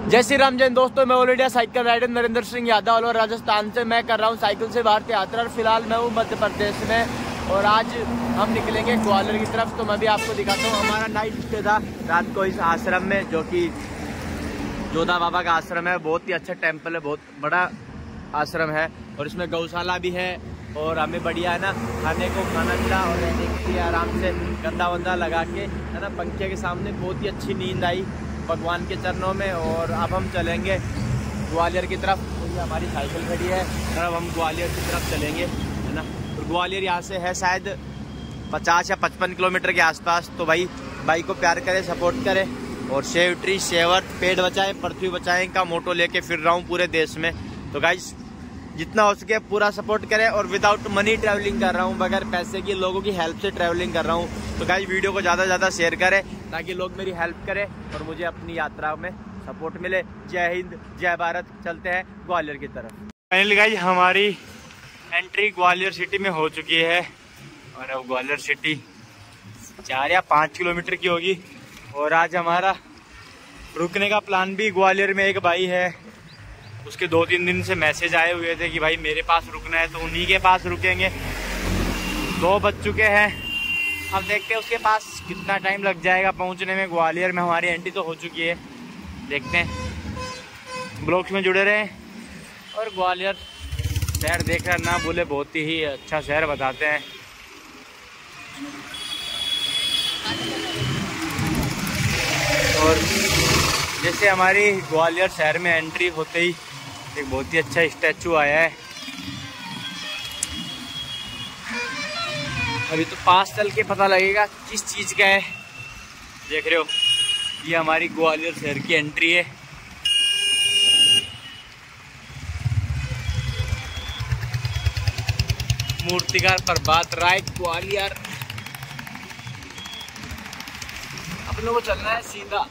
जय श्री राम। जैन दोस्तों, मैं all India cycle rider Narendra Singh Yadav Alwar Rajasthan से मैं कर रहा हूं साइकिल से भारत यात्रा। और फिलहाल मैं हूं मध्य प्रदेश में और आज हम निकलेंगे ग्वालियर की तरफ। तो मैं भी आपको दिखाता हूं। हमारा नाइट स्टे था रात को इस आश्रम में, जो कि जोधा बाबा का आश्रम है। बहुत ही अच्छा टेम्पल है, बहुत बड़ा आश्रम है और इसमें गौशाला भी है। और हमें बढ़िया है ना खाने को खाना मिला और रहने के लिए आराम से गंदा वंदा लगा के है ना पंखे के सामने बहुत ही अच्छी नींद आई भगवान के चरणों में। और अब हम चलेंगे ग्वालियर की तरफ। तो ये हमारी साइकिल खड़ी है और अब हम ग्वालियर की तरफ चलेंगे है ना। और ग्वालियर यहाँ से है शायद 50 या 55 किलोमीटर के आसपास। तो भाई बाइक को प्यार करे, सपोर्ट करे और सेव ट्री सेव अर्थ, पेड़ बचाए पृथ्वी बचाएं का मोटो लेके फिर रहा हूँ पूरे देश में। तो गाइस जितना हो सके पूरा सपोर्ट करें। और विदाउट मनी ट्रैवलिंग कर रहा हूँ, बगैर पैसे की लोगों की हेल्प से ट्रैवलिंग कर रहा हूँ। तो गाइस वीडियो को ज़्यादा से ज़्यादा शेयर करें ताकि लोग मेरी हेल्प करें और मुझे अपनी यात्रा में सपोर्ट मिले। जय हिंद, जय भारत। चलते हैं ग्वालियर की तरफ। फाइनली गाइस हमारी एंट्री ग्वालियर सिटी में हो चुकी है और अब ग्वालियर सिटी 4 या 5 किलोमीटर की होगी। और आज हमारा रुकने का प्लान भी ग्वालियर में एक भाई है, उसके 2-3 दिन से मैसेज आए हुए थे कि भाई मेरे पास रुकना है, तो उन्हीं के पास रुकेंगे। 2 बज चुके हैं, अब देखते हैं उसके पास कितना टाइम लग जाएगा पहुंचने में। ग्वालियर में हमारी एंट्री तो हो चुकी है, देखते हैं। ब्लॉग्स में जुड़े रहें और ग्वालियर शहर देखकर ना भूले, बहुत ही अच्छा शहर बताते हैं। और जैसे हमारी ग्वालियर शहर में एंट्री होते ही एक बहुत ही अच्छा स्टैचू आया है। अभी तो पास चल के पता लगेगा किस चीज़ का है। देख रहे हो, ये हमारी ग्वालियर शहर की एंट्री है। मूर्तिकार प्रभात राय ग्वालियर। अपने को चलना है सीधा।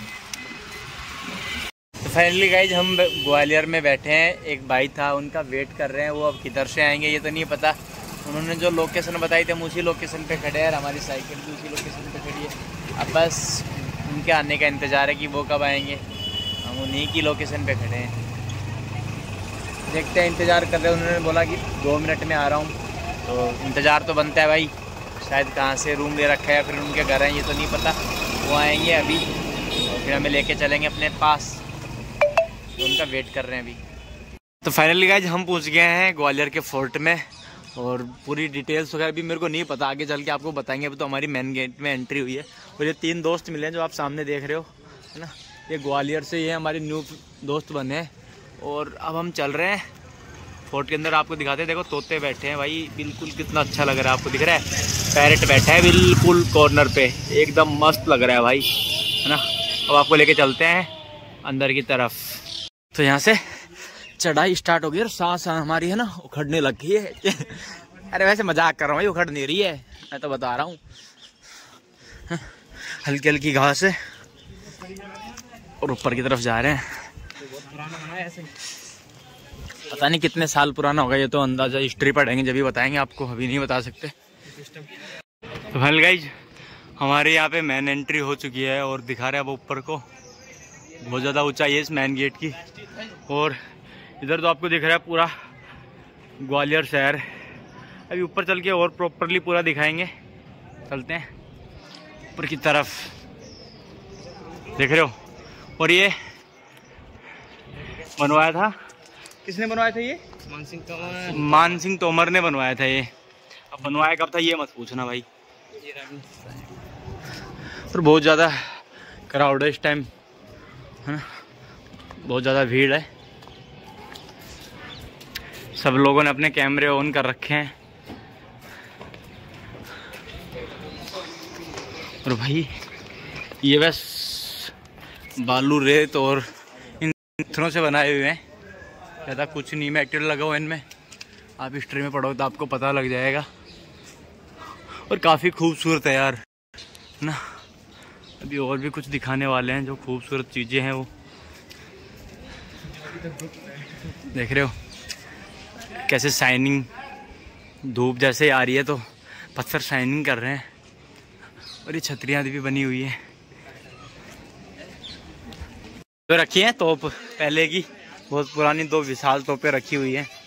फाइनली गाइज हम ग्वालियर में बैठे हैं। एक भाई था, उनका वेट कर रहे हैं, वो अब किधर से आएंगे ये तो नहीं पता। उन्होंने जो लोकेशन बताई थी हम उसी लोकेशन पे खड़े हैं और हमारी साइकिल भी उसी लोकेशन पे खड़ी है। अब बस उनके आने का इंतज़ार है कि वो कब आएंगे। हम उन्हीं की लोकेशन पे खड़े हैं, देखते हैं, इंतज़ार कर रहे हैं। उन्होंने बोला कि 2 मिनट में आ रहा हूँ, तो इंतज़ार तो बनता है भाई। शायद कहाँ से रूम ले रखा है या फिर उनके घर हैं ये तो नहीं पता। वो आएंगे अभी और फिर हमें लेके चलेंगे अपने पास। उनका वेट कर रहे हैं अभी। तो फाइनली गाइज हम पहुंच गए हैं ग्वालियर के फोर्ट में और पूरी डिटेल्स वगैरह भी मेरे को नहीं पता, आगे चल के आपको बताएंगे। अभी तो हमारी मेन गेट में एंट्री हुई है और ये 3 दोस्त मिले हैं जो आप सामने देख रहे हो है ना। ये ग्वालियर से ये हमारे न्यू दोस्त बने हैं और अब हम चल रहे हैं फोर्ट के अंदर। आपको दिखाते हैं, देखो तोते बैठे हैं भाई, बिल्कुल कितना अच्छा लग रहा है। आपको दिख रहा है पैरेट बैठा है बिल्कुल कॉर्नर पे, एकदम मस्त लग रहा है भाई है ना। अब आपको लेके चलते हैं अंदर की तरफ। तो यहाँ से चढ़ाई स्टार्ट हो गई और सांस हमारी है ना उखड़ने लग गई है। अरे वैसे मजाक कर रहा हूँ भाई, उखड़ नहीं रही है, मैं तो बता रहा हूँ। हल्की हल्की घास है और ऊपर की तरफ जा रहे हैं। पता नहीं कितने साल पुराना होगा, ये तो अंदाजा हिस्ट्री पढ़ेंगे जब भी बताएंगे आपको, अभी नहीं बता सकते। तो फाइनली गाइज हमारे यहाँ पे मेन एंट्री हो चुकी है और दिखा रहे हैं अब ऊपर को, बहुत ज़्यादा ऊंचाई है इस मेन गेट की। और इधर तो आपको दिख रहा है पूरा ग्वालियर शहर। अभी ऊपर चल के और प्रॉपरली पूरा दिखाएंगे। चलते हैं ऊपर की तरफ, देख रहे हो। और ये बनवाया था, किसने बनवाया था ये? मान सिंह तोमर ने बनवाया था ये। अब बनवाया कब था ये मत पूछना भाई। और बहुत ज़्यादा क्राउड है इस टाइम है ना, बहुत ज़्यादा भीड़ है। सब लोगों ने अपने कैमरे ऑन कर रखे हैं। और भाई ये बस बालू रेत और इन पत्थरों से बनाए हुए हैं, ज़्यादा कुछ नहीं। मटेरियल लगा हुआ इनमें, आप हिस्ट्री में पढ़ो तो आपको पता लग जाएगा। और काफ़ी खूबसूरत है यार ना। अभी और भी कुछ दिखाने वाले हैं जो खूबसूरत चीज़ें हैं, वो देख रहे हो कैसे शाइनिंग धूप जैसे आ रही है तो पत्थर शाइनिंग कर रहे हैं। और ये छतरियाँ भी बनी हुई है। तो रखी हैं तोप पहले की, बहुत पुरानी 2 विशाल तोपें रखी हुई हैं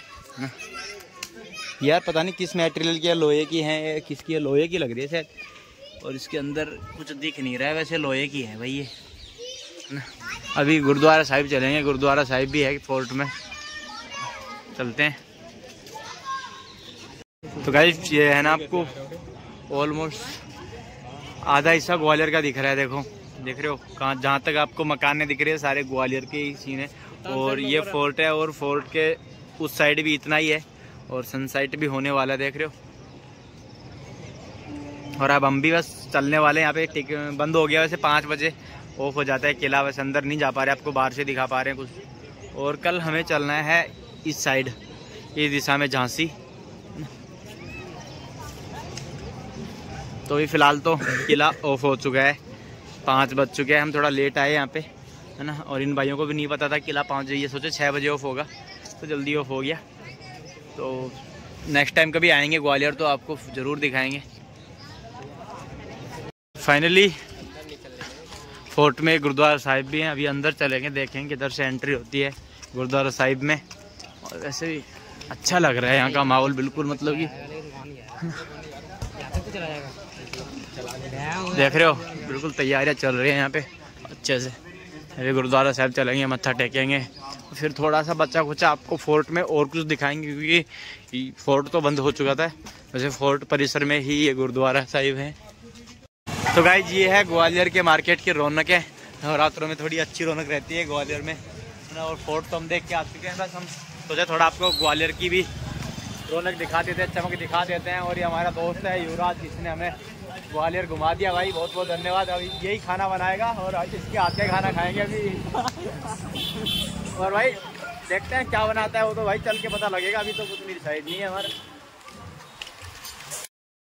यार। पता नहीं किस मटेरियल की है, लोहे की है किसकी है, लोहे की लग रही है शायद। और इसके अंदर कुछ दिख नहीं रहा है, वैसे लोहे की है भाई ये ना। अभी गुरुद्वारा साहिब चलेंगे, गुरुद्वारा साहिब भी है फोर्ट में, चलते हैं। तो गाइस ये है ना आपको ऑलमोस्ट आधा हिस्सा ग्वालियर का दिख रहा है। देखो देख रहे हो कहाँ, जहाँ तक आपको मकान दिख रहे हैं सारे ग्वालियर के ही सीन है। और ये फोर्ट है, और फोर्ट के उस साइड भी इतना ही है, और सनसेट भी होने वाला है देख रहे हो। और अब हम भी बस चलने वाले हैं। यहाँ पे बंद हो गया, वैसे 5 बजे ऑफ हो जाता है किला, वैसे अंदर नहीं जा पा रहे, आपको बाहर से दिखा पा रहे हैं कुछ। और कल हमें चलना है इस साइड, इस दिशा में झांसी। तो अभी फिलहाल तो किला ऑफ हो चुका है, 5 बज चुके हैं। हम थोड़ा लेट आए यहाँ पे है ना, और इन भाइयों को भी नहीं पता था किला 5 बजे, ये सोचे 6 बजे ऑफ होगा, तो जल्दी ऑफ हो गया। तो नेक्स्ट टाइम कभी आएंगे ग्वालियर तो आपको ज़रूर दिखाएंगे। फाइनली फोर्ट में गुरुद्वारा साहिब भी हैं, अभी अंदर चलेंगे, देखेंगे किधर से एंट्री होती है गुरुद्वारा साहिब में। और वैसे भी अच्छा लग रहा है यहाँ का माहौल, बिल्कुल मतलब कि देख रहे हो बिल्कुल तैयारियाँ चल रही हैं यहाँ पे अच्छे से। अभी गुरुद्वारा साहिब चलेंगे, मत्था टेकेंगे, फिर थोड़ा सा बच्चा कुचा आपको फोर्ट में और कुछ दिखाएंगे, क्योंकि फोर्ट तो बंद हो चुका था। वैसे फोर्ट परिसर में ही ये गुरुद्वारा साहिब है। तो गाइस ये है ग्वालियर के मार्केट की रौनक है, नवरात्रों में थोड़ी अच्छी रौनक रहती है ग्वालियर में। और फोर्ट तो हम देख के आ चुके हैं, बस हम सोचे थोड़ा आपको ग्वालियर की भी रौनक दिखा देते हैं, चमक दिखा देते हैं। और ये हमारा दोस्त है युवराज, जिसने हमें ग्वालियर घुमा दिया भाई, बहुत बहुत धन्यवाद। अभी यही खाना बनाएगा और इसके हाथ का खाना खाएंगे अभी। और भाई देखते हैं क्या बनाता है वो, तो भाई चल के पता लगेगा, अभी तो कुछ नहीं डिसाइड नहीं है हमारा।